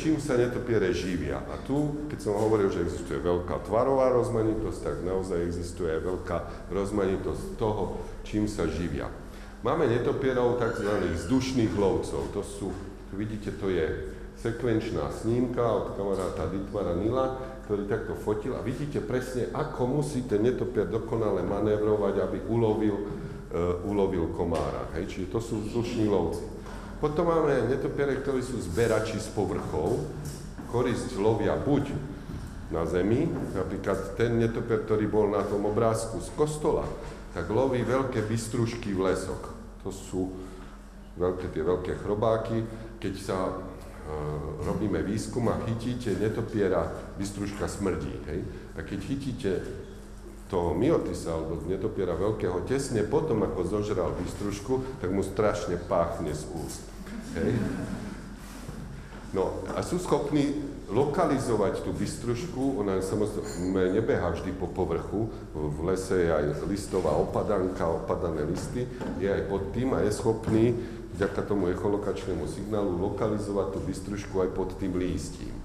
čím sa netopiere živia. A tu, keď som hovoril, že existuje veľká tvarová rozmanitosť, tak naozaj existuje aj veľká rozmanitosť toho, čím sa živia. Máme netopierov tzv. Vzdušných lovcov. To sú, vidíte, to je sekvenčná snímka od kamaráta Dietmara Nila, ktorý takto fotil a vidíte presne, ako musí ten netopier dokonale manévrovať, aby ulovil komára. Hej? Čiže to sú vzdušní lovci. Potom máme netopiere, ktorí sú zberači z povrchov. Korisť lovia buď na zemi, napríklad ten netopier, ktorý bol na tom obrázku z kostola, tak loví veľké bystružky v lesoch. To sú tie veľké chrobáky. Keď sa robíme výskum a chytíte netopiera, bystružka smrdí. Hej? A keď chytíte toho myotisa alebo netopiera veľkého tesne potom, ako zožral bystružku, tak mu strašne páchne z úst. Hej? No a sú schopní lokalizovať tú bystružku, ona samozrejme nebehá vždy po povrchu, v lese je aj listová opadanka, opadané listy, je aj pod tým a je schopný vďaka tomu echolokačnému signálu lokalizovať tú bystružku aj pod tým lístím.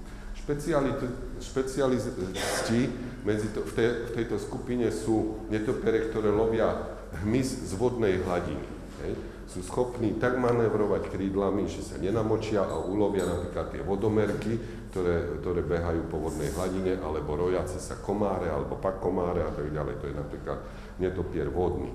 Špecialisti v tejto skupine sú netopiere, ktoré lovia hmyz z vodnej hladiny. Hej. Sú schopní tak manévrovať krídlami, že sa nenamočia a ulovia napríklad tie vodomerky, ktoré behajú po vodnej hladine, alebo rojace sa komáre, alebo pakomáre a tak ďalej. To je napríklad netopier vodný.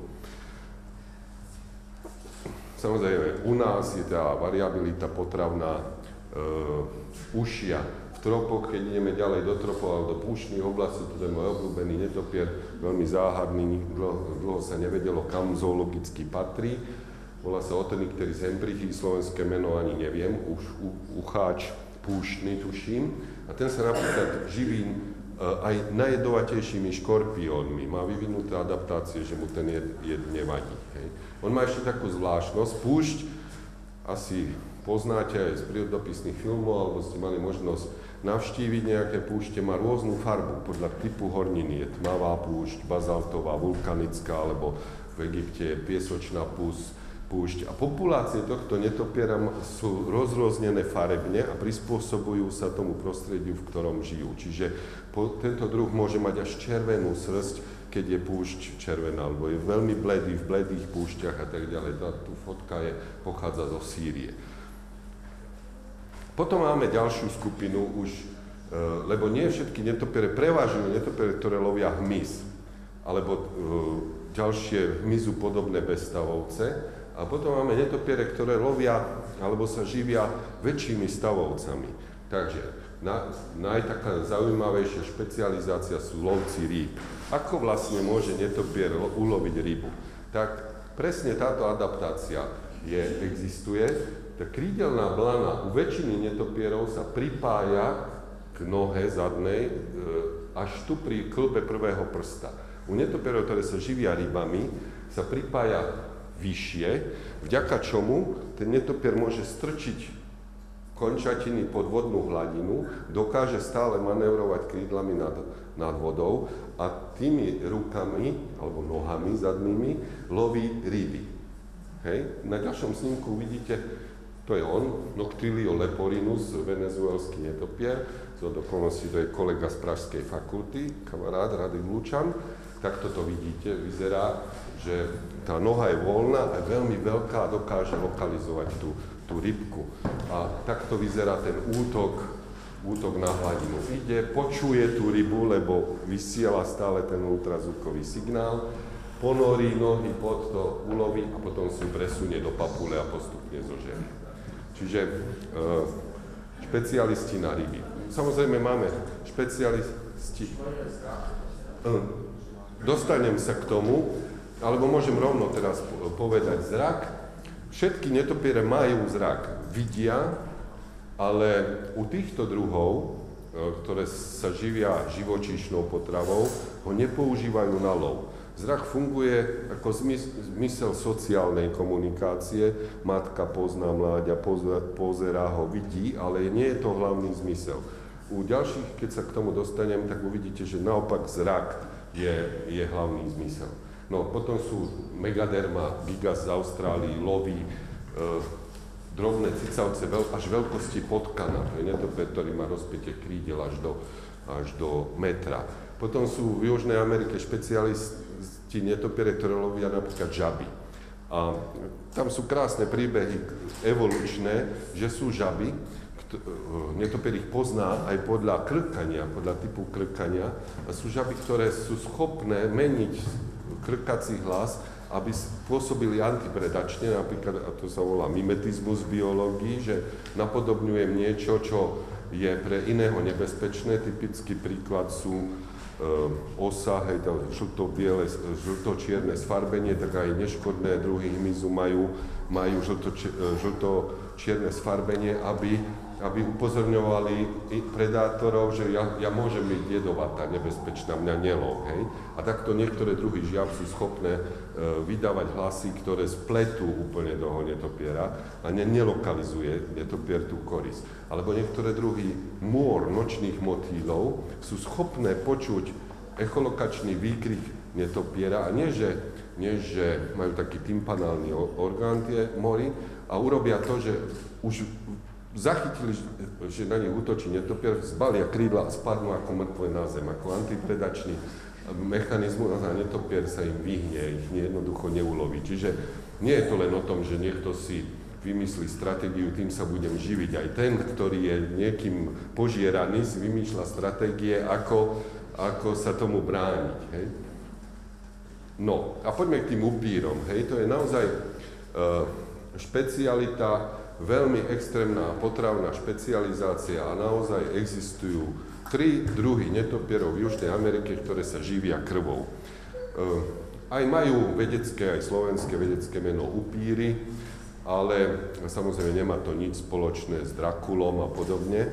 Samozrejme, u nás je tá variabilita potravná užšia. V tropoch, keď ideme ďalej do tropov alebo do púštnych oblastí, to je môj obľúbený netopier, veľmi záhadný, dlho sa nevedelo, kam zoologicky patrí. Volá sa Otenicteris hemprichi, slovenské meno ani neviem, ucháč púštny, tuším. A ten sa napríklad živí aj najjedovatejšími škorpiónmi. Má vyvinuté adaptácie, že mu ten jed nevadí. Hej. On má ešte takú zvláštnosť. Púšť, asi poznáte aj z prírodopisných filmov, alebo ste mali možnosť navštíviť nejaké púšte, má rôznu farbu podľa typu horniny. Je tmavá púšť, bazaltová, vulkanická, alebo v Egypte je piesočná púšť. A populácie tohto netopiera sú rozroznené farebne a prispôsobujú sa tomu prostrediu, v ktorom žijú. Čiže tento druh môže mať až červenú srsť, keď je púšť červená, alebo je veľmi bledý v bledých púšťach a tak ďalej. Tu fotka pochádza zo Sýrie. Potom máme ďalšiu skupinu už, lebo nie všetky netopiere, prevažujú netopiere, ktoré lovia hmyz, alebo ďalšie hmyzu podobné bezstavovce. A potom máme netopiere, ktoré lovia alebo sa živia väčšími stavovcami. Takže najtaká zaujímavejšia špecializácia sú lovci rýb. Ako vlastne môže netopier uloviť rybu? Tak presne táto adaptácia existuje. Tá krídelná blana u väčšiny netopierov sa pripája k nohe zadnej až tu pri kĺbe prvého prsta. U netopierov, ktoré sa živia rybami, sa pripája vyššie, vďaka čomu ten netopier môže strčiť končatiny pod vodnú hladinu, dokáže stále manévrovať krídlami nad vodou a tými rukami, alebo nohami zadnými, loví ryby. Hej. Na ďalšom snímku vidíte, to je on, Noctilio leporinus, venezuelský netopier, z okolností to je kolega z Pražskej fakulty, kamarát Radek Lučan. Takto to vidíte, vyzerá, že tá noha je voľná a veľmi veľká a dokáže lokalizovať tú rybku. A takto vyzerá ten útok na hladinu. Počuje tú rybu, lebo vysiela stále ten ultrazvukový signál, ponorí nohy pod to, uloví a potom si presunie do papule a postupne zožerie. Čiže špecialisti na ryby. Samozrejme máme špecialisti. Dostanem sa k tomu, alebo môžem rovno teraz povedať zrak. Všetky netopiere majú zrak, vidia, ale u týchto druhov, ktoré sa živia živočíšnou potravou, ho nepoužívajú na lov. Zrak funguje ako zmysel sociálnej komunikácie. Matka pozná mláďa, pozerá ho, vidí, ale nie je to hlavný zmysel. U ďalších, keď sa k tomu dostanem, tak uvidíte, že naopak zrak je hlavný zmysel. No potom sú Megaderma gigas z Austrálii, loví drobné cicavce až veľkosti potkana. To je netopier, ktorý má rozpätie krídel až do metra. Potom sú v Južnej Amerike špecialisti netopiere, ktoré lovia napríklad žaby. A tam sú krásne príbehy evolučné, že sú žaby, netopier ich pozná aj podľa krkania, podľa typu krkania. A sú žaby, ktoré sú schopné meniť krkací hlas, aby pôsobili antipredačne, napríklad, a to sa volá mimetizmus v biológii, že napodobňujem niečo, čo je pre iného nebezpečné. Typický príklad sú osa, hej, žlto-biele, žlto-čierne sfarbenie, tak aj neškodné druhy hmyzu majú žlto-čierne sfarbenie, aby upozorňovali predátorov, že ja môžem byť jedovatá, nebezpečná, mňa nelov, hej. A takto niektoré druhy žiab sú schopné vydávať hlasy, ktoré spletú úplne toho netopiera a nelokalizuje netopier tú korisť. Alebo niektoré druhy môr, nočných motýlov, sú schopné počuť echolokačný výkrik netopiera a nie, že majú taký tympanálny orgán tie mory a urobia to, že už zachytili, že na nich útočí netopier, zbalia krídla a spadnú ako mŕtve na zem, ako antipredačný mechanizmus a netopier sa im vyhne, ich jednoducho neuloví. Čiže nie je to len o tom, že niekto si vymyslí stratégiu, tým sa budem živiť. Aj ten, ktorý je niekým požieraný, si vymýšľa stratégie, ako sa tomu brániť. Hej? No a poďme k tým upírom. Hej? To je naozaj špecialita, veľmi extrémna potravná špecializácia a naozaj existujú 3 druhy netopierov v Južnej Amerike, ktoré sa živia krvou. Aj majú vedecké, aj slovenské vedecké meno upíry, ale samozrejme nemá to nič spoločné s Drakulom a podobne.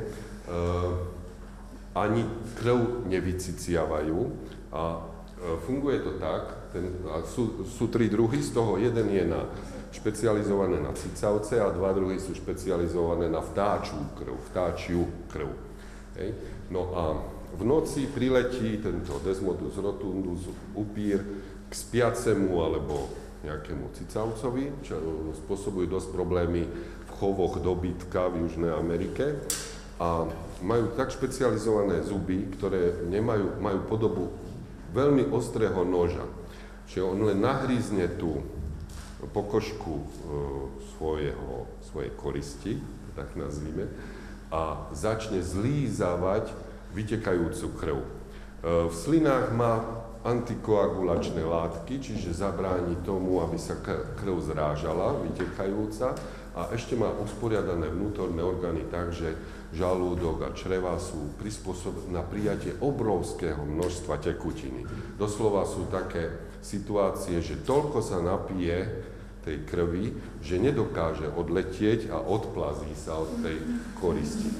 Ani krv nevyciciavajú a funguje to tak, sú 3 druhy, z toho jeden je špecializované na cicavce a 2 druhy sú špecializované na vtáčiu krv. Hej. No a v noci priletí tento Desmodus rotundus upír k spiacemu alebo nejakému cicavcovi, čo spôsobujú dosť problémy v chovoch dobytka v Južnej Amerike a majú tak špecializované zuby, ktoré majú podobu veľmi ostrého noža. Čiže on len nahrízne tú pokožku svojej koristi, tak nazvime, a začne zlízavať vytekajúcu krv. V slinách má antikoagulačné látky, čiže zabráni tomu, aby sa krv zrážala, vytekajúca, a ešte má usporiadané vnútorné orgány tak, že žalúdok a čreva sú prispôsobené na prijatie obrovského množstva tekutiny. Doslova sú také situácie, že toľko sa napije tej krvi, že nedokáže odletieť a odplazí sa od tej koristi.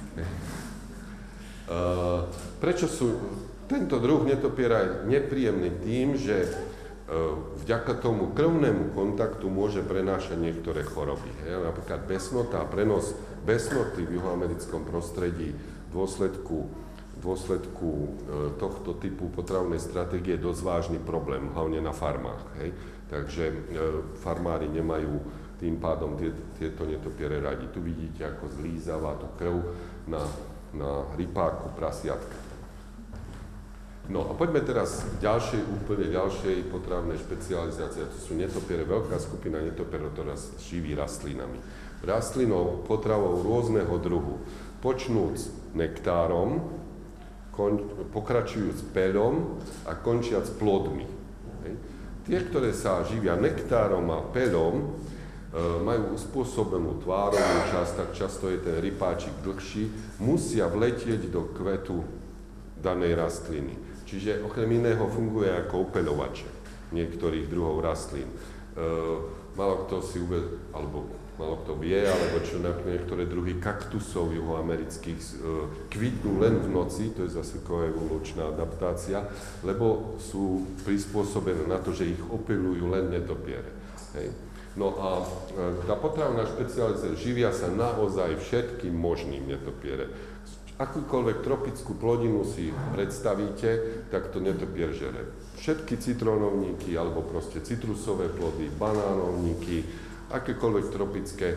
Prečo tento druh netopiera je nepríjemný tým, že vďaka tomu krvnému kontaktu môže prenášať niektoré choroby. Napríklad besnota a prenos besnoty v juhoamerickom prostredí v dôsledku tohto typu potravnej stratégie je dosť vážny problém, hlavne na farmách. Hej. Takže farmári nemajú tým pádom tieto netopiere radi. Tu vidíte, ako zlízava tú krv na rypáku, prasiatka. No a poďme teraz k úplne ďalšej potravnej špecializácii. To sú netopiere, veľká skupina netopierov, ktorá živí rastlinami. Rastlinou, potravou rôzneho druhu. Počnúc nektárom, pokračujúc peľom a končiac plodmi. Hej. Tie, ktoré sa živia nektárom a peľom, majú uspôsobenú tvárovú časť, tak často je ten rypáčik dlhší, musia vletieť do kvetu danej rastliny. Čiže okrem iného funguje ako upeľovače niektorých druhov rastlín. Málo kto vie, alebo čo niektoré druhy kaktusov juhoamerických kvitnú len v noci, to je zase koevolučná adaptácia, lebo sú prispôsobené na to, že ich opeľujú len netopiere. Hej. No a tá potravná špecializácia živia sa naozaj všetkým možným netopiere. Akúkoľvek tropickú plodinu si predstavíte, tak to netopier žere. Všetky citrónovníky, alebo proste citrusové plody, banánovníky, akékoľvek tropické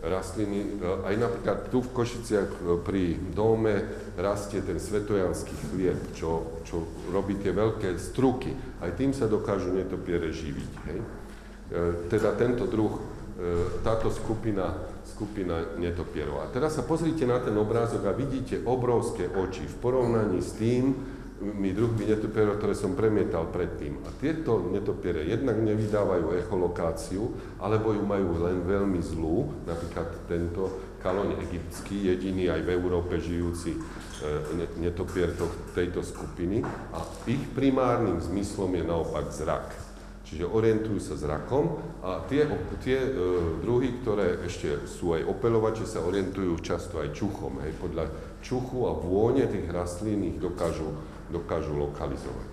rastliny. Aj napríklad tu v Košiciach pri dome rastie ten svetojanský chlieb, čo robí tie veľké struky. Aj tým sa dokážu netopiere živiť. Hej? Teda tento druh, táto skupina netopierov. A teraz sa pozrite na ten obrázok a vidíte obrovské oči v porovnaní s tým, druhmi netopierov, ktoré som premietal predtým. A tieto netopiere jednak nevydávajú echolokáciu, alebo ju majú len veľmi zlú, napríklad tento kaloň egyptský, jediný aj v Európe žijúci netopier tejto skupiny. A ich primárnym zmyslom je naopak zrak. Čiže orientujú sa zrakom a tie druhy, ktoré ešte sú aj opeľovače, sa orientujú často aj čuchom. Hej. Podľa čuchu a vône tých rastlín ich dokážu lokalizovať.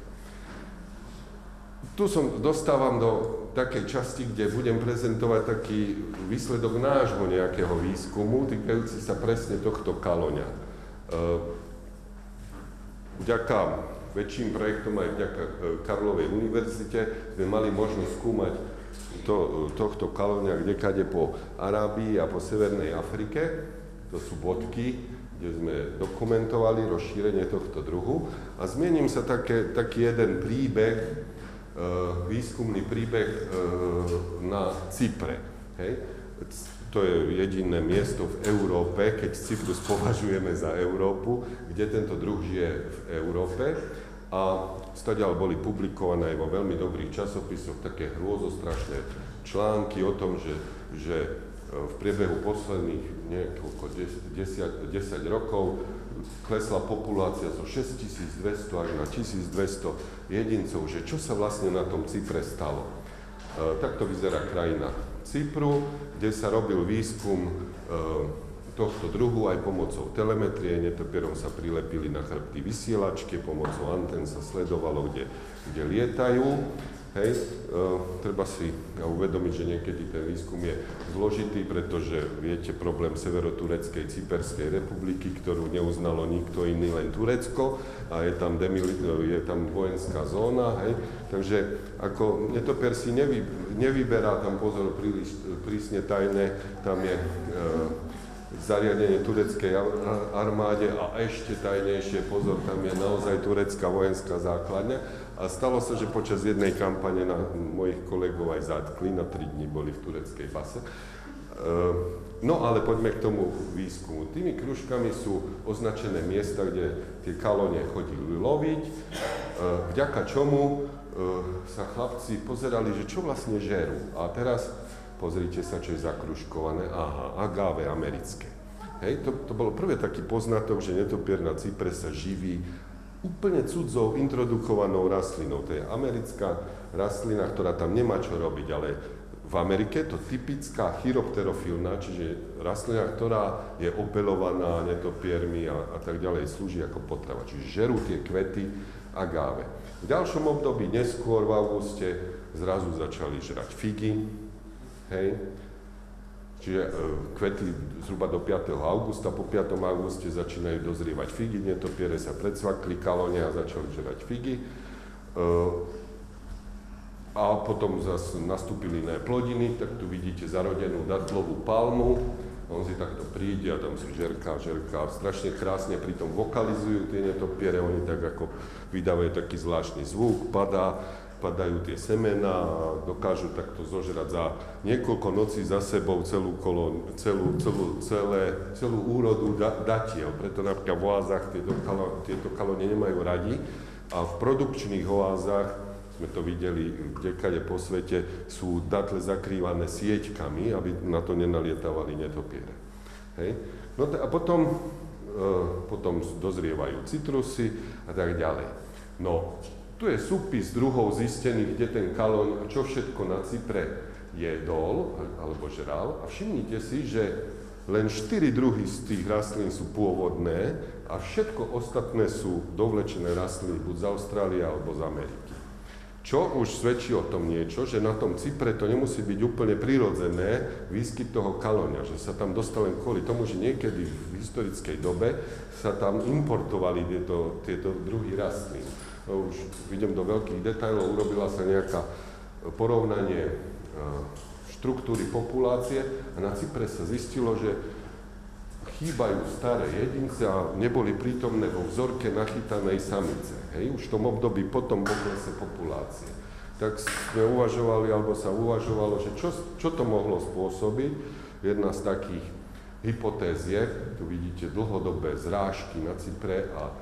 Tu dostávam do takej časti, kde budem prezentovať taký výsledok nášho nejakého výskumu, týkajúci sa presne tohto kaloňa. Vďaka väčším projektom aj vďaka Karlovej univerzite sme mali možnosť skúmať tohto kaloňa kdekade po Arábii a po Severnej Afrike. To sú bodky, kde sme dokumentovali rozšírenie tohto druhu. A zmiením sa taký jeden príbeh, výskumný príbeh na Cypre. Hej. To je jediné miesto v Európe, keď Cyprus považujeme za Európu, kde tento druh žije v Európe. A stadiaľ boli publikované aj vo veľmi dobrých časopisoch také hrôzostrašné články o tom, že v priebehu posledných niekoľko 10 rokov klesla populácia zo 6200 až na 1200 jedincov, že čo sa vlastne na tom Cypre stalo. Takto vyzerá krajina Cypru, kde sa robil výskum tohto druhu aj pomocou telemetrie. Netopierom sa prilepili na chrbty vysielačky, pomocou antén sa sledovalo, kde lietajú. Hej, treba si uvedomiť, že niekedy ten výskum je zložitý, pretože viete problém Severotureckej Cyperskej republiky, ktorú neuznalo nikto iný, len Turecko, a je tam vojenská zóna. Hej. Takže ako netopier si nevyberá tam pozor príliš prísne tajné, tam je zariadenie tureckej armáde a ešte tajnejšie pozor, tam je naozaj turecká vojenská základňa. A stalo sa, že počas jednej kampane mojich kolegov aj zatkli, na 3 dní boli v tureckej base. No ale poďme k tomu výskumu. Tými kružkami sú označené miesta, kde tie kalóne chodili loviť, vďaka čomu sa chlapci pozerali, že čo vlastne žerú. A teraz pozrite sa, čo je zakružkované. Aha, agáve americké. Hej, to bolo prvé taký poznatok, že netopier na Cypre sa živí úplne cudzou introdukovanou rastlinou. To je americká rastlina, ktorá tam nemá čo robiť, ale v Amerike to typická chiropterofilná, čiže rastlina, ktorá je opeľovaná netopiermi a tak ďalej, slúži ako potrava. Čiže žerú tie kvety agáve. V ďalšom období, neskôr v auguste, zrazu začali žrať figy. Hej. Čiže kvety zhruba do 5. augusta, po 5. auguste začínajú dozrievať figy, netopiere sa predsvakli kalóne a začali žrať figy. A potom zase nastúpili iné plodiny, tak tu vidíte zarodenú datlovú palmu. On si takto príde a tam si žerká, strašne krásne pritom vokalizujú tie netopiere, oni tak ako vydávajú taký zvláštny zvuk, padajú tie semená a dokážu takto zožrať za niekoľko nocí za sebou celú úrodu datiel. Preto napríklad v oázach tieto kalóne nemajú radi a v produkčných oázach, sme to videli kdekade po svete, sú datle zakrývané sieťkami, aby na to nenalietávali netopiere. Hej. No a potom dozrievajú citrusy a tak ďalej. No, tu je súpis druhov zistených, kde ten kalóň, čo všetko na Cypre jedol alebo žral. A všimnite si, že len 4 druhy z tých rastlín sú pôvodné a všetko ostatné sú dovlečené rastliny buď z Austrálie alebo z Ameriky. Čo už svedčí o tom niečo, že na tom Cypre to nemusí byť úplne prirodzené výskyt toho kalóňa, že sa tam dostal len kvôli tomu, že niekedy v historickej dobe sa tam importovali tieto druhy rastlín. Už idem do veľkých detailov, urobila sa nejaká porovnanie štruktúry populácie a na Cypre sa zistilo, že chýbajú staré jedince a neboli prítomné vo vzorke nachytanej samice. Hej? Už v tom období potom poklese populácie. Tak sme uvažovali, alebo sa uvažovalo, že čo to mohlo spôsobiť. Jedna z takých hypotéz je, tu vidíte dlhodobé zrážky na Cypre a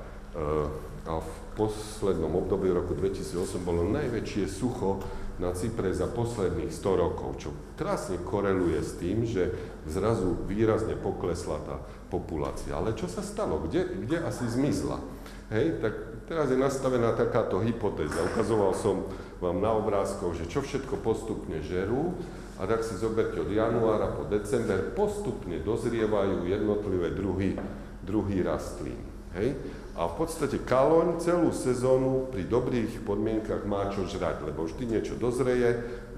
v poslednom období roku 2008 bolo najväčšie sucho na Cypre za posledných 100 rokov, čo krásne koreluje s tým, že zrazu výrazne poklesla tá populácia. Ale čo sa stalo? Kde asi zmizla? Hej, tak teraz je nastavená takáto hypotéza. Ukazoval som vám na obrázkoch, že čo všetko postupne žerú a tak si zoberte od januára po december, postupne dozrievajú jednotlivé druhy rastlín. Hej? A v podstate kaloň celú sezónu pri dobrých podmienkach má čo žrať, lebo vždy niečo dozrie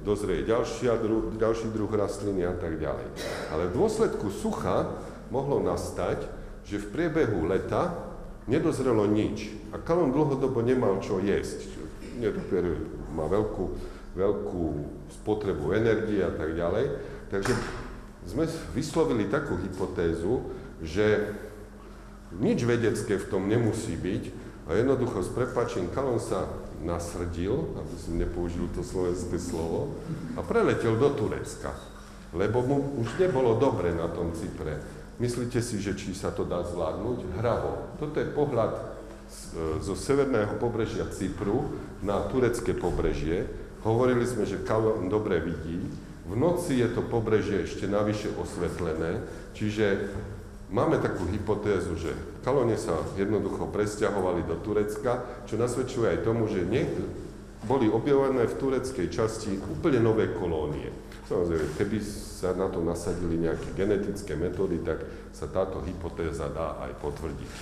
ďalší druh rastliny a tak ďalej. Ale v dôsledku sucha mohlo nastať, že v priebehu leta nedozrelo nič a kaloň dlhodobo nemal čo jesť. Netopier má veľkú spotrebu energie a tak ďalej. Takže sme vyslovili takú hypotézu, že nič vedecké v tom nemusí byť a jednoducho s prepáčením kaloň sa nasrdil, aby som nepoužil to slovenské slovo, a preletel do Turecka, lebo mu už nebolo dobre na tom Cypre. Myslíte si, že či sa to dá zvládnuť? Hravo. Toto je pohľad zo severného pobrežia Cypru na turecké pobrežie. Hovorili sme, že kaloň dobre vidí. V noci je to pobrežie ešte navyše osvetlené, čiže máme takú hypotézu, že kalóne sa jednoducho presťahovali do Turecka, čo nasvedčuje aj tomu, že boli objavované v tureckej časti úplne nové kolónie. Samozrejme, keby sa na to nasadili nejaké genetické metódy, tak sa táto hypotéza dá aj potvrdiť.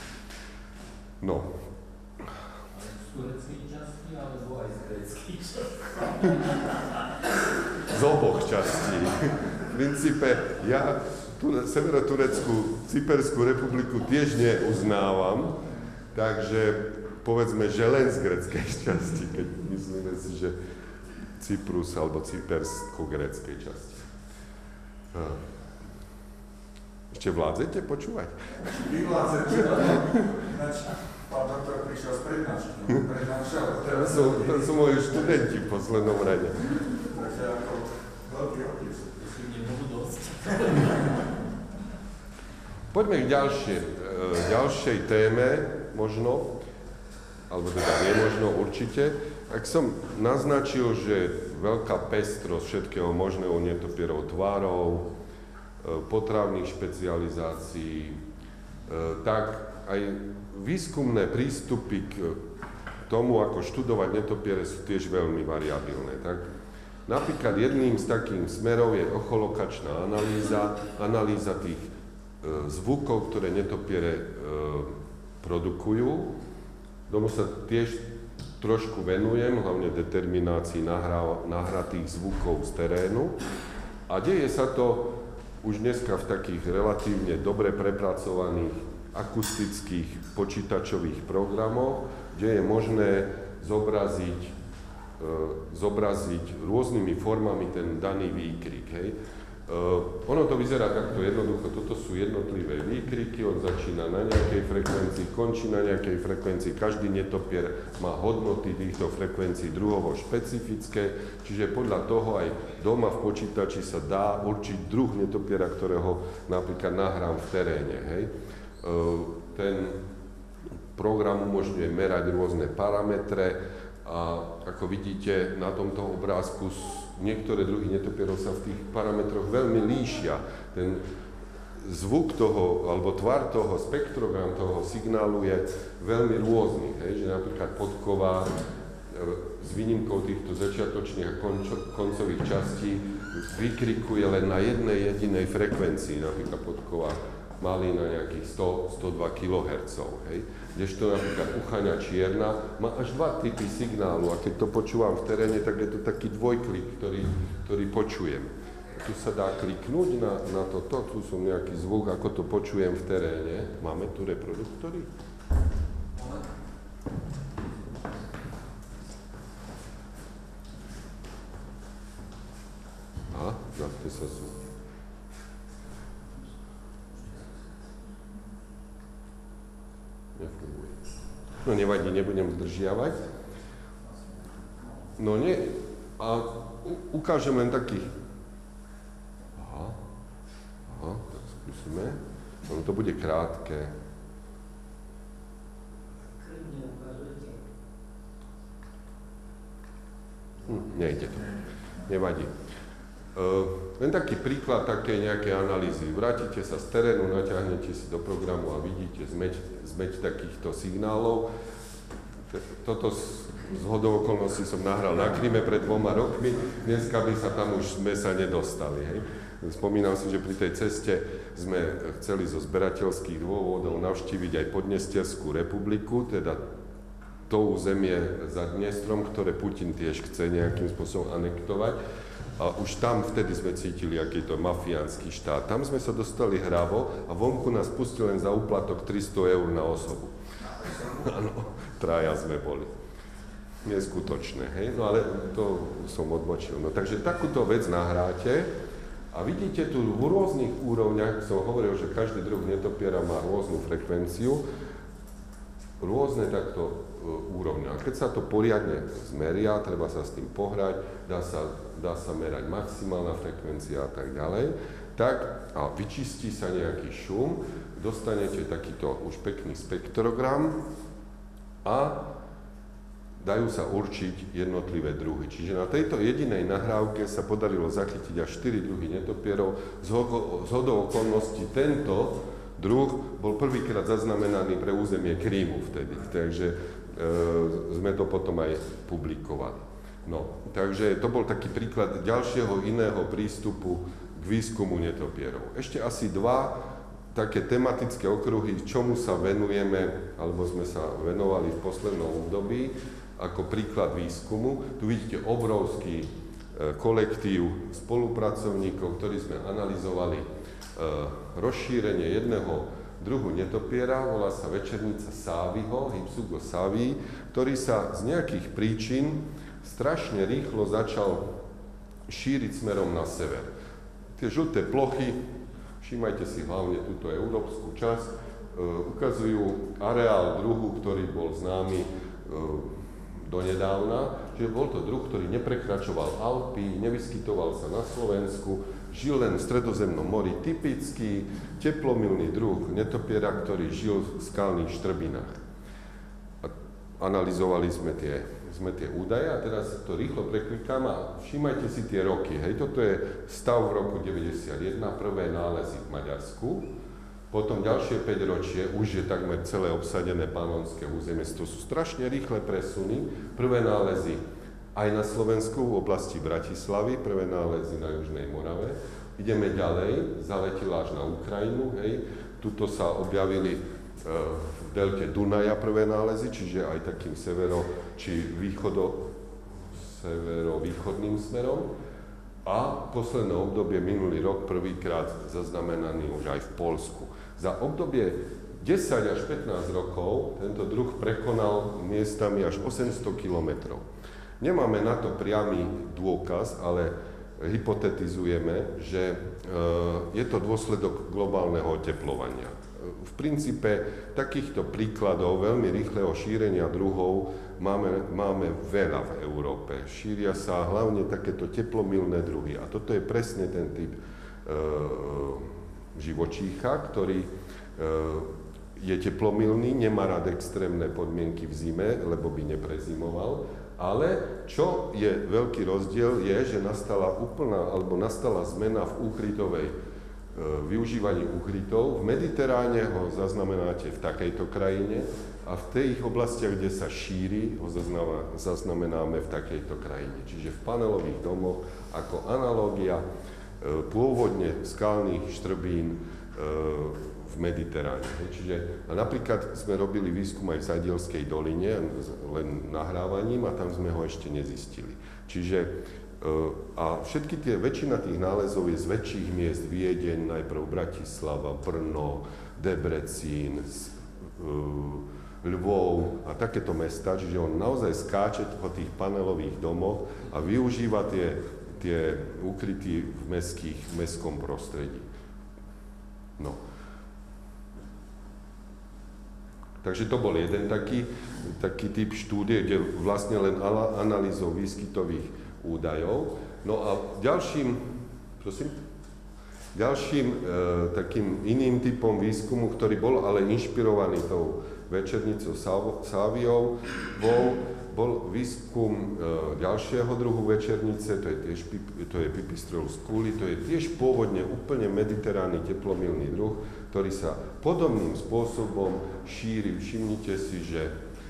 No. Z tureckej časti, alebo aj z gréckej časti? Z oboch častí. V princípe, ja Severotureckú Cyperskú republiku tiež neuznávam, takže povedzme, že len z gréckej časti, keď myslíme si, že Cyprus alebo cypersko-gréckej časti. Ešte vládzete počúvať? Vy vládzete, ináč pán doktor prišiel z prednášky, prednášal. To sú moji študenti v poslednom rade. Takže ako veľký otec. Nebudú dosť. Poďme k ďalšej téme, možno, alebo teda nemožno, určite. Ak som naznačil, že veľká pestrosť všetkého možného netopierov tvárov, potravných špecializácií, tak aj výskumné prístupy k tomu, ako študovať netopiere, sú tiež veľmi variabilné. Tak napríklad jedným z takých smerov je echolokačná analýza tých zvukov, ktoré netopiere produkujú. Tomu sa tiež trošku venujem, hlavne determinácii nahratých zvukov z terénu. A deje sa to už dneska v takých relatívne dobre prepracovaných akustických počítačových programoch, kde je možné zobraziť rôznymi formami ten daný výkrik. Hej. Ono to vyzerá takto jednoducho, toto sú jednotlivé výkriky, on začína na nejakej frekvencii, končí na nejakej frekvencii, každý netopier má hodnoty týchto frekvencií druhovo špecifické, čiže podľa toho aj doma v počítači sa dá určiť druh netopiera, ktorého napríklad nahrám v teréne. Hej. Ten program umožňuje merať rôzne parametre a ako vidíte na tomto obrázku, niektoré druhy netopierov sa v tých parametroch veľmi líšia. Ten zvuk toho, alebo tvar toho, spektrogram toho signálu je veľmi rôzny. Hej? Že napríklad podkova s výnimkou týchto začiatočných a koncových častí vykrikuje len na jednej jedinej frekvencii, napríklad podkova malý na nejakých 100-102 kHz. Hej? Kdežto napríklad ucháňa čierna má až dva typy signálu a keď to počúvam v teréne, tak je to taký dvojklik, ktorý počujem. Tu sa dá kliknúť na toto, tu som nejaký zvuk, ako to počujem v teréne. Máme tu reproduktory? Aha, sú. Nefunguje. No nevadí, nebudem zdržiavať. No nie, a ukážem len takých. Aha, tak skúsime. No to bude krátke. Nejde to. Nevadí. Len taký príklad také nejaké analýzy. Vrátite sa z terénu, naťahnete si do programu a vidíte zmeť takýchto signálov. Toto z hodou okolností som nahral na Kryme pred 2 rokmi. Dneska by sa tam už sme sa nedostali. Hej. Spomínam si, že pri tej ceste sme chceli zo zberateľských dôvodov navštíviť aj Podnesterskú republiku, teda to územie za Dniestrom, ktoré Putin tiež chce nejakým spôsobom anektovať. A už tam vtedy sme cítili, aký to mafiánsky štát. Tam sme sa dostali hravo a vonku nás pustil len za úplatok 300 eur na osobu. Áno, 3 sme boli. Neskutočné, hej? No ale to som odbočil. No takže takúto vec nahráte a vidíte tu v rôznych úrovniach, som hovoril, že každý druh netopiera má rôznu frekvenciu, rôzne takto úrovne. A keď sa to poriadne zmeria, treba sa s tým pohrať, dá sa merať maximálna frekvencia a tak ďalej, tak a vyčistí sa nejaký šum, dostanete takýto už pekný spektrogram a dajú sa určiť jednotlivé druhy. Čiže na tejto jedinej nahrávke sa podarilo zachytiť až 4 druhy netopierov. Z hodou okolností tento druh bol prvýkrát zaznamenaný pre územie Krímu vtedy. Takže sme to potom aj publikovali. No, takže to bol taký príklad ďalšieho iného prístupu k výskumu netopierov. Ešte asi 2 také tematické okruhy, čomu sa venujeme, alebo sme sa venovali v poslednom období, ako príklad výskumu. Tu vidíte obrovský kolektív spolupracovníkov, ktorí sme analyzovali rozšírenie jedného druhu netopiera, volá sa večernica Sáviho, Hypsugo savii, ktorý sa z nejakých príčin strašne rýchlo začal šíriť smerom na sever. Tie žlté plochy, všímajte si hlavne túto európsku časť, ukazujú areál druhu, ktorý bol známy donedávna, čiže bol to druh, ktorý neprekračoval Alpy, nevyskytoval sa na Slovensku, žil len v Stredozemnom mori, typický teplomilný druh netopiera, ktorý žil v skalných štrbinách. Analyzovali sme tie údaje a teraz to rýchlo preklikám a všímajte si tie roky. Hej, toto je stav v roku 91, prvé nálezy v Maďarsku, potom ďalšie 5 ročie, už je takmer celé obsadené panonské územie, to sú strašne rýchle presuny, prvé nálezy aj na Slovensku v oblasti Bratislavy, prvé nálezy na Južnej Morave. Ideme ďalej, zaletila až na Ukrajinu, hej. Tuto sa objavili v delte Dunaja prvé nálezy, čiže aj takým severovýchodným smerom. A posledné obdobie, minulý rok, prvýkrát zaznamenaný už aj v Poľsku. Za obdobie 10 až 15 rokov tento druh prekonal miestami až 800 kilometrov. Nemáme na to priamy dôkaz, ale hypotetizujeme, že je to dôsledok globálneho oteplovania. V princípe takýchto príkladov veľmi rýchleho šírenia druhov máme veľa v Európe. Šíria sa hlavne takéto teplomilné druhy. A toto je presne ten typ živočícha, ktorý je teplomilný, nemá rád extrémne podmienky v zime, lebo by neprezimoval. Ale čo je veľký rozdiel, je, že nastala zmena v využívaní úkrytov. V Mediteráne ho zaznamenáte v takejto krajine a v tých oblastiach, kde sa šíri, ho zaznamenáme v takejto krajine. Čiže v panelových domoch ako analógia pôvodne skalných štrbín v Mediteráne. Čiže napríklad sme robili výskum aj v Zadielskej doline, len nahrávaním, a tam sme ho ešte nezistili. Čiže a väčšina tých nálezov je z väčších miest, Viedeň, najprv Bratislava, Brno, Debrecín, Lvov a takéto mesta, čiže on naozaj skáče po tých panelových domoch a využíva ukrytí v mestskom prostredí. No. Takže to bol jeden taký typ štúdie, kde vlastne len analýzou výskytových údajov. No a ďalším takým iným typom výskumu, ktorý bol ale inšpirovaný tou večernicou Sáviou, bol výskum ďalšieho druhu večernice, to je Pipistrellus cooli, to je tiež pôvodne úplne mediteránny teplomilný druh, ktorý sa podobným spôsobom šíri. Všimnite si, že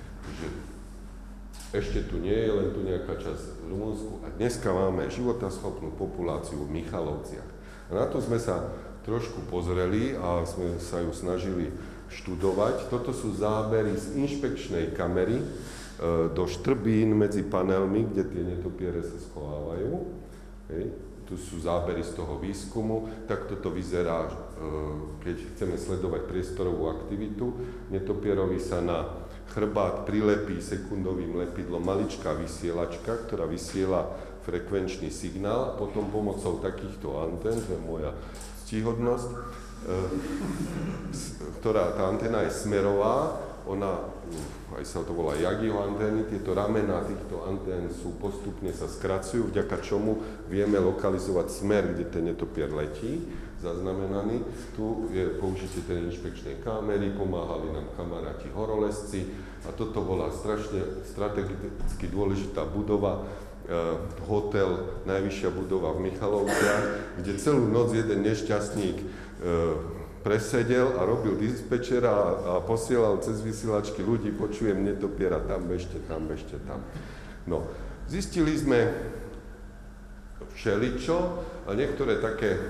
ešte tu nie je, len tu nejaká časť v Rumunsku a dneska máme životaschopnú populáciu v Michalovciach. A na to sme sa trošku pozreli a sme sa ju snažili študovať. Toto sú zábery z inšpekčnej kamery do štrbín medzi panelmi, kde tie netopiere sa schovávajú. Hej. Tu sú zábery z toho výskumu. Tak toto vyzerá, keď chceme sledovať priestorovú aktivitu. Netopierovi sa na chrbát prilepí sekundovým lepidlom maličká vysielačka, ktorá vysiela frekvenčný signál. Potom pomocou takýchto antén, to je moja ctihodnosť, tá anténa je smerová, ona, aj sa to volá Jagiho antény, tieto ramená týchto antén sú postupne sa skracujú, vďaka čomu vieme lokalizovať smer, kde ten netopier letí, zaznamenaný. Tu je použitie tej inšpekčnej kamery, pomáhali nám kamaráti horolezci a toto bola strategicky dôležitá budova, hotel, najvyššia budova v Michalovciach, kde celú noc jeden nešťastník presedel a robil dispečera a posielal cez vysielačky ľudí, počujem netopiera, tam bežte tam. No, zistili sme všeličo a niektoré také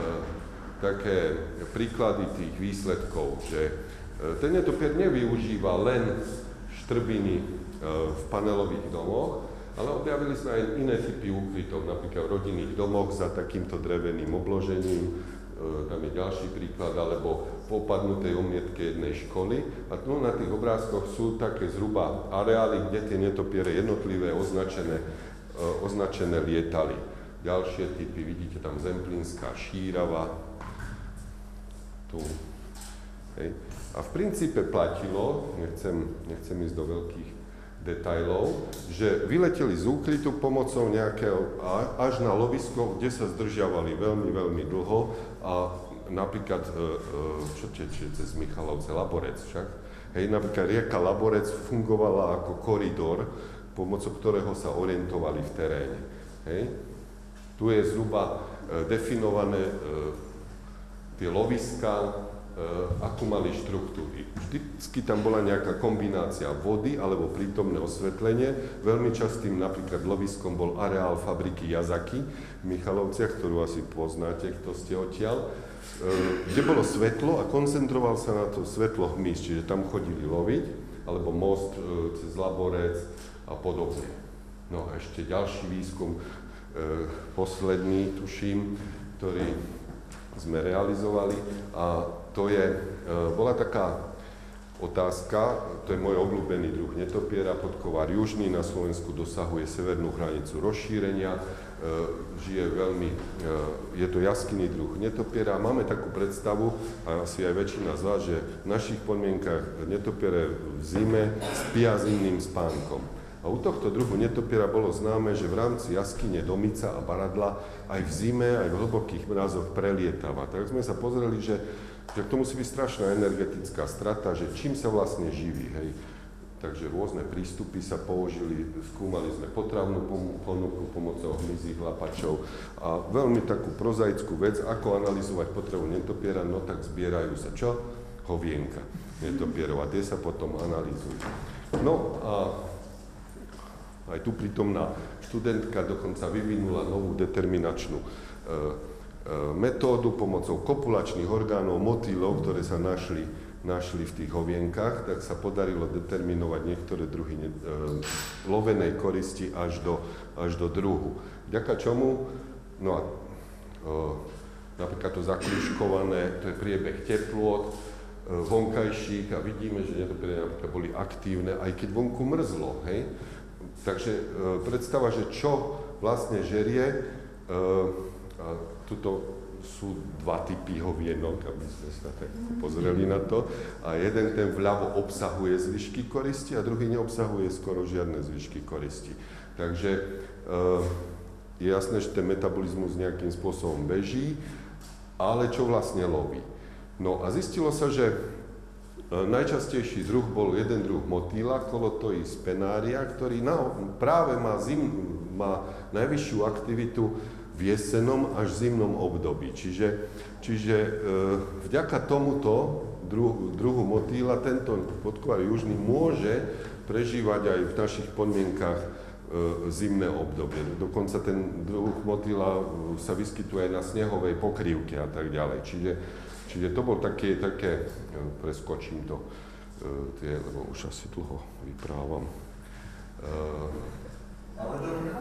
príklady tých výsledkov, že ten netopier nevyužíva len štrbiny v panelových domoch, ale objavili sme aj iné typy úkrytov, napríklad v rodinných domoch za takýmto dreveným obložením. Tam je ďalší príklad, alebo po opadnutej omietke jednej školy. A tu na tých obrázkoch sú také zhruba areály, kde tie netopiere jednotlivé označené lietali. Ďalšie typy, vidíte tam Zemplínska šírava. Tu. Hej. A v princípe platilo, nechcem ísť do veľkých detailov, že vyleteli z úkrytu pomocou nejakého až na lovisko, kde sa zdržiavali veľmi, veľmi dlho a napríklad, čo teče cez Michalovce, Laborec však, hej, napríklad rieka Laborec fungovala ako koridor, pomocou ktorého sa orientovali v teréne. Hej. Tu je zhruba definované tie loviska, akú mali štruktúry. Vždycky tam bola nejaká kombinácia vody alebo prítomné osvetlenie. Veľmi častým napríklad loviskom bol areál fabriky Yazaki v Michalovciach, ktorú asi poznáte, kto ste odtiaľ, kde bolo svetlo a koncentroval sa na to svetlo hmyz, čiže tam chodili loviť, alebo most cez Laborec a podobne. No a ešte ďalší výskum, posledný, tuším, ktorý sme realizovali a bola taká otázka, to je môj obľúbený druh netopiera, podkovar južný, na Slovensku dosahuje severnú hranicu rozšírenia, je to jaskinný druh netopiera. Máme takú predstavu, a asi aj väčšina z vás, že v našich podmienkach netopiere v zime spia zimným spánkom. A u tohto druhu netopiera bolo známe, že v rámci jaskyne Domica a Baradla aj v zime, aj v hlbokých mrazoch prelietava. Tak sme sa pozreli, že to musí byť strašná energetická strata, že čím sa vlastne živí. Hej. Takže rôzne prístupy sa použili, skúmali sme potravnú ponuku pomocou hmyzích lapačov a veľmi takú prozaickú vec, ako analyzovať potravu netopiera, no tak zbierajú sa čo? Hovienka netopierov a tie sa potom analýzujú. No a aj tu prítomná študentka dokonca vyvinula novú determinačnú metódu pomocou kopulačných orgánov motýlov, ktoré sa našli v tých hovienkach, tak sa podarilo determinovať niektoré druhy lovenej koristi až do druhu. Vďaka čomu? No a napríklad to zakružkované, to je priebeh teplôt vonkajších a vidíme, že netopiere napríklad boli aktívne, aj keď vonku mrzlo, hej? Takže predstava, že čo vlastne žerie, A tuto sú dva typy hovienok, aby sme sa tak pozreli na to. A jeden, ten vľavo, obsahuje zvyšky koristi a druhý neobsahuje skoro žiadne zvyšky koristi. Takže je jasné, že ten metabolizmus nejakým spôsobom beží, ale čo vlastne loví? No a zistilo sa, že najčastejší druh bol jeden druh motýla, Colotois spenaria, ktorý práve má najvyššiu aktivitu v jesennom až zimnom období. Čiže vďaka tomuto druhu motýla tento podkovar južný môže prežívať aj v našich podmienkach zimné obdobie. Dokonca ten druh motýla sa vyskytuje aj na snehovej pokrývke a tak ďalej. Čiže to bol také preskočím to, lebo už asi dlho vyprávam. Ale dobre.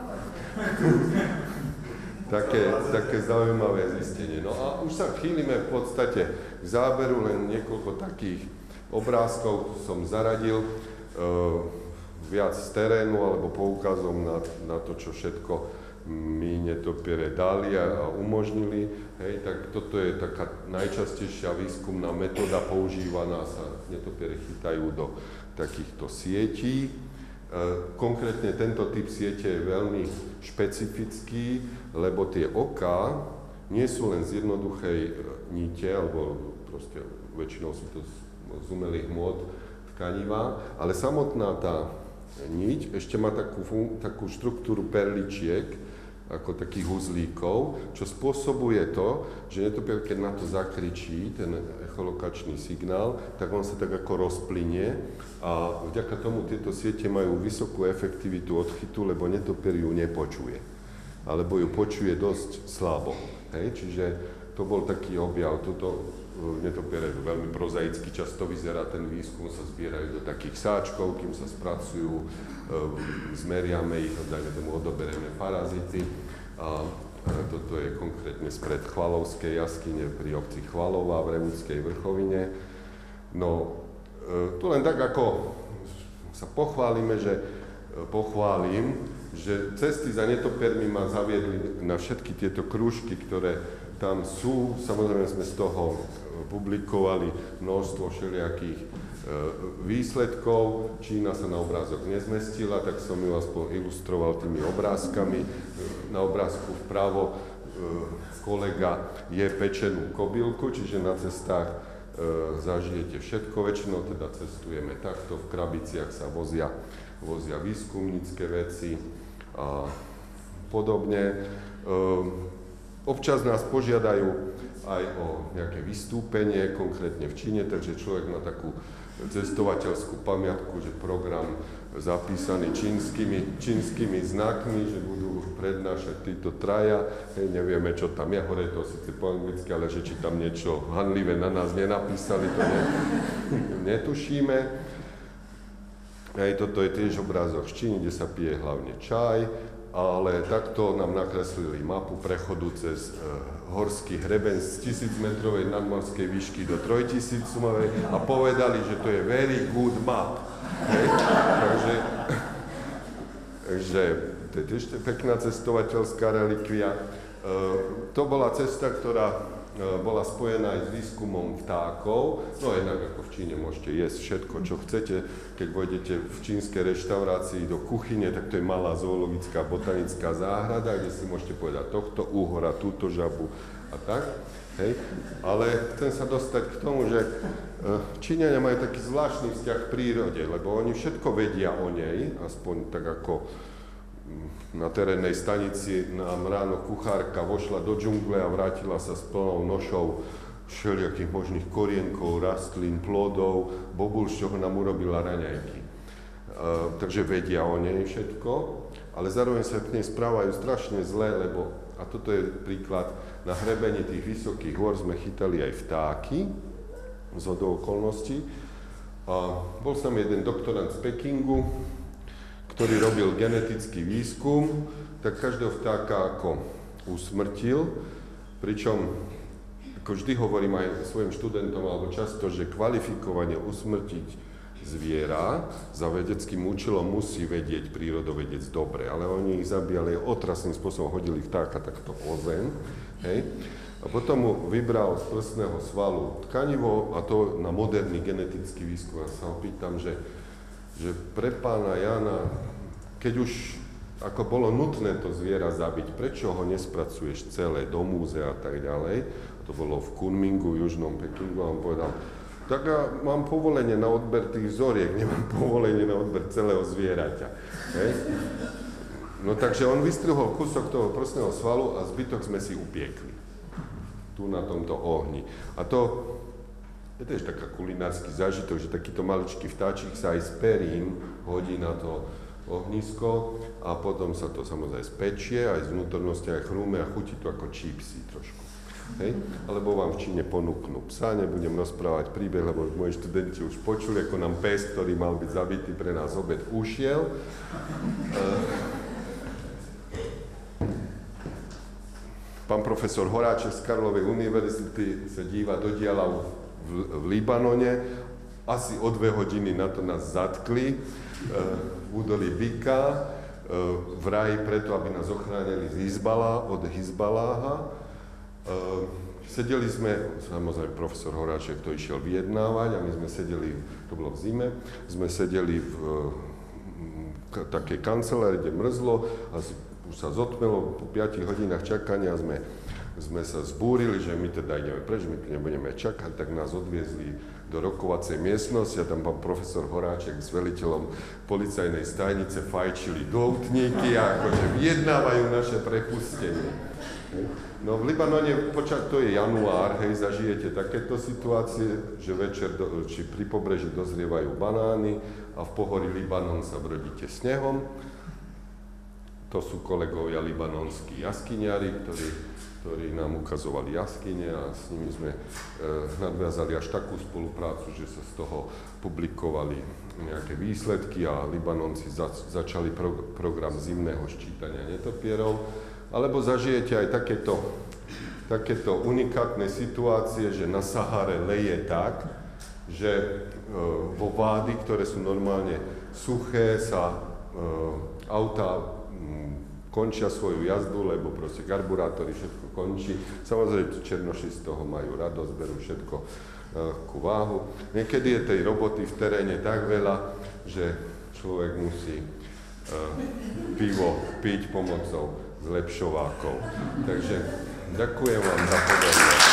Také zaujímavé zistenie. No a už sa chýlime v podstate k záberu, len niekoľko takých obrázkov som zaradil, viac z terénu alebo poukazom na to, čo všetko my netopiere dali a umožnili. Hej, tak toto je taká najčastejšia výskumná metóda používaná, sa netopiere chytajú do takýchto sietí. Konkrétne tento typ siete je veľmi špecifický, lebo tie oká nie sú len z jednoduchej nite, alebo proste väčšinou sú to z umelých hmôt tkaniva, ale samotná tá niť ešte má takú štruktúru perličiek, ako takých uzlíkov, čo spôsobuje to, že netopier, keď na to zakričí ten echolokačný signál, tak on sa tak ako rozplynie a vďaka tomu tieto siete majú vysokú efektivitu odchytu, lebo netopier ju nepočuje. Alebo ju počuje dosť slabo. Hej? Čiže to bol taký objav. Tuto netopiere veľmi prozaicky často vyzerá ten výskum, sa zbierajú do takých sáčkov, kým sa spracujú, zmeriame ich, dajme tomu, odoberieme parazity. A toto je konkrétne spred Chvalovskej jaskyne pri obci Chvalová v Revúdskej vrchovine. No, tu len tak ako sa pochválim, že cesty za netopiermi ma zaviedli na všetky tieto krúžky, ktoré tam sú. Samozrejme sme z toho publikovali množstvo všelijakých výsledkov. Čína sa na obrázok nezmestila, tak som ju aspoň ilustroval tými obrázkami. Na obrázku vpravo kolega je pečenú kobylku, čiže na cestách zažijete všetko. Väčšinou teda cestujeme takto, v krabiciach sa vozia výskumnícke veci a podobne. Občas nás požiadajú aj o nejaké vystúpenie, konkrétne v Číne, takže človek má takú cestovateľskú pamiatku, že program zapísaný čínskymi znakmi, že budú prednášať títo traja. Nevieme, čo tam je, hore to síce po anglicky, ale že či tam niečo hanlivé na nás nenapísali, to netušíme. Toto je tiež obrázok z Číny, kde sa pije hlavne čaj, ale takto nám nakreslili mapu prechodu cez horský hreben z 1000-metrovej nadmorskej výšky do 3000-metrovej a povedali, že to je very good map. Takže to je tiež pekná cestovateľská relikvia. To bola cesta, ktorá bola spojená aj s výskumom vtákov. No jednak ako v Číne môžete jesť všetko, čo chcete. Keď vojdete v čínskej reštaurácii do kuchyne, tak to je malá zoologická botanická záhrada, kde si môžete povedať tohto úhora, túto žabu a tak. Hej. Ale chcem sa dostať k tomu, že Číňania majú taký zvláštny vzťah k prírode, lebo oni všetko vedia o nej, aspoň tak ako na terénnej stanici nám ráno kuchárka vošla do džungle a vrátila sa s plnou nošou všelijakých možných korienkov, rastlín, plodov, bobul, z čoho nám urobila raňajky. Takže vedia o nej všetko, ale zároveň sa k nej správajú strašne zle, lebo, a toto je príklad, na hrebení tých vysokých hôr sme chytali aj vtáky, zhodou okolností. A bol som jeden doktorant z Pekingu, ktorý robil genetický výskum, tak každého vtáka ako usmrtil, pričom ako vždy hovorím aj svojim študentom, alebo často, že kvalifikovane usmrtiť zviera za vedeckým účelom musí vedieť prírodovedec dobre, ale oni ich zabíjali otrasným spôsobom, hodili vtáka takto o zem, hej. A potom mu vybral z prstného svalu tkanivo a to na moderný genetický výskum. Ja sa ho pýtam, že pre pána Jana, keď už ako bolo nutné to zviera zabiť, prečo ho nespracuješ celé do múzea a tak ďalej? To bolo v Kunmingu, južnom Pekingu, a on povedal, tak ja mám povolenie na odber tých vzoriek, nemám povolenie na odber celého zvieraťa. Hej? No takže on vystrihol kúsok toho prstného svalu a zbytok sme si upiekli. Tu na tomto ohni. A to je tiež taká kulinársky zážitok, že takýto maličký vtáčik sa aj s perím hodí na to ohnisko a potom sa to samozrejme spečie, aj z vnútornosti, aj chrúme a chutí to ako čipsy trošku. Hej? Alebo vám v Číne ponúknú psa, nebudem rozprávať príbeh, lebo moji študenti už počuli, ako nám pes, ktorý mal byť zabitý pre nás obed, ušiel. Pán profesor Horáček z Karlovej univerzity sa díva do diela v Libanone. Asi o 2 hodiny na to nás zatkli v údolí Bika, vraj preto, aby nás ochránili od Hizbaláha. Sedeli sme, samozrejme profesor Horáček to išiel vyjednávať a my sme sedeli, to bolo v zime, sme sedeli v takej kancelárii, kde mrzlo a už sa zotmelo, po 5 hodinách čakania sme sa zbúrili, že my teda ideme preč, my tu nebudeme čakať, tak nás odviezli do rokovacej miestnosti a tam pán profesor Horáček s veliteľom policajnej stajnice fajčili doutníky a akože vyjednávajú naše prepustenie. No v Libanone, to je január, hej, zažijete takéto situácie, že večer či pri pobreží dozrievajú banány a v pohorí Libanon sa brodíte snehom. To sú kolegovia libanonskí jaskyniari, ktorí nám ukazovali jaskyne a s nimi sme nadviazali až takú spoluprácu, že sa z toho publikovali nejaké výsledky a Libanonci začali program zimného ščítania netopierov. Alebo zažijete aj takéto unikátne situácie, že na Sahare leje tak, že vo vády, ktoré sú normálne suché, sa autá končia svoju jazdu, lebo proste karburátory, všetko končí. Samozrejme, černoši z toho majú radosť, berú všetko ku váhu. Niekedy je tej roboty v teréne tak veľa, že človek musí pivo piť pomocou zlepšovákov. Takže ďakujem vám za pozornosť.